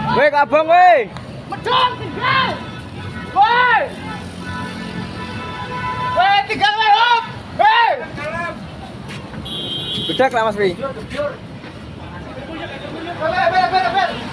Weh, abang weh. Medong tinggal. Woi. Woi, tinggal woi, Om. Hei. Bedak lah Mas Wi. Ber.